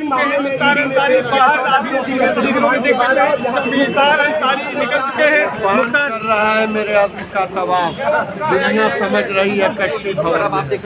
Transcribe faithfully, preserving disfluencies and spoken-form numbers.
चुके हैं। मुख्तार अंसारी बाहर अभी तस्वीरों में देख सकते हैं, मुख्तार अंसारी निकल चुके हैं। मुख्तार कर रहा है मेरे आदमी का तबाह, दुनिया समझ रही है कश्ती भवन।